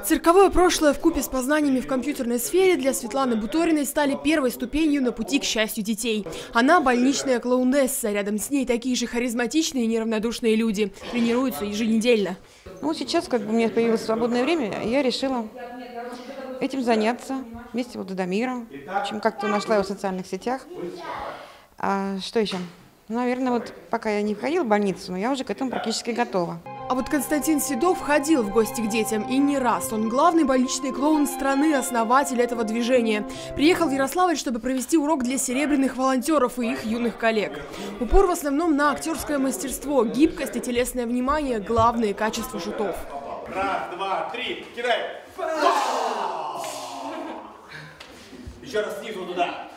Цирковое прошлое вкупе с познаниями в компьютерной сфере для Светланы Буториной стали первой ступенью на пути к счастью детей. Она больничная клоунесса, рядом с ней такие же харизматичные и неравнодушные люди. Тренируются еженедельно. Ну, сейчас, у меня появилось свободное время, я решила этим заняться вместе с Дамиром. В общем, как-то нашла его в социальных сетях. А что еще? Наверное, пока я не входила в больницу, но я уже к этому практически готова. А вот Константин Седов ходил в гости к детям и не раз. Он главный больничный клоун страны, основатель этого движения. Приехал в Ярославль, чтобы провести урок для серебряных волонтеров и их юных коллег. Упор в основном на актерское мастерство, гибкость и телесное внимание – главные качества шутов. Раз, два, три, кидай! Еще раз снизу туда.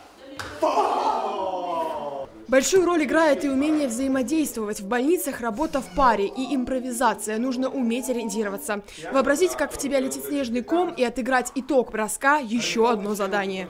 Большую роль играет и умение взаимодействовать. В больницах работа в паре и импровизация. Нужно уметь ориентироваться. Вообразить, как в тебя летит снежный ком, и отыграть итог броска – еще одно задание.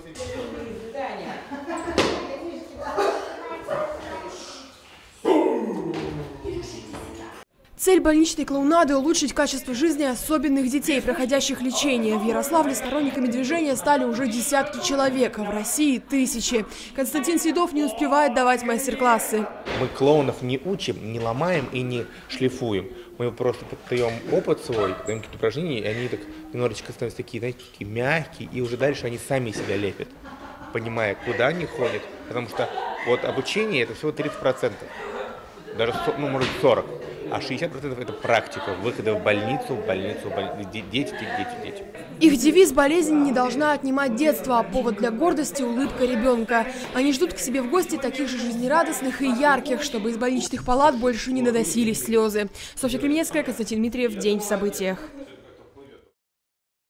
Цель больничной клоунады – улучшить качество жизни особенных детей, проходящих лечение. В Ярославле сторонниками движения стали уже десятки человек, а в России – тысячи. Константин Седов не успевает давать мастер-классы. Мы клоунов не учим, не ломаем и не шлифуем. Мы просто даем опыт свой, даем какие-то упражнения, и они так немножечко становятся такие, знаете, такие мягкие, и уже дальше они сами себя лепят, понимая, куда они ходят. Потому что обучение – это всего 30%, даже, может, 40%. А 60% это практика, выхода в больницу, дети. Их девиз «Болезнь не должна отнимать детство», а повод для гордости – улыбка ребенка. Они ждут к себе в гости таких же жизнерадостных и ярких, чтобы из больничных палат больше не доносились слезы. Софья Кременецкая, Константин Дмитриев. День в событиях.